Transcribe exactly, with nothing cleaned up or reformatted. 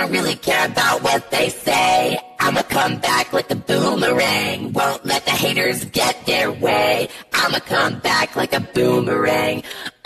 don't really care about what they say. I'ma come back like a boomerang. Won't let the haters get their way. I'ma come back like a boomerang.